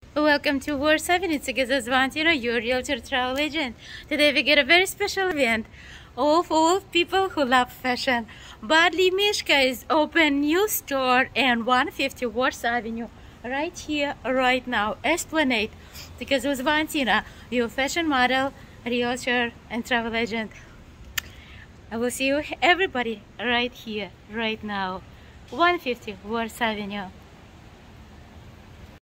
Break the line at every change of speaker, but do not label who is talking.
Welcome to War 7. It's Agizaz Valentina, your realtor travel agent. Today we get a very special event of all people who love fashion. Badly Mishka is open new store in 150 Worth Avenue. Right here, right now, Esplanade. Agizaz Valentina, your fashion model, realtor, and travel agent. I will see you everybody right here, right now. 150 Worth Avenue.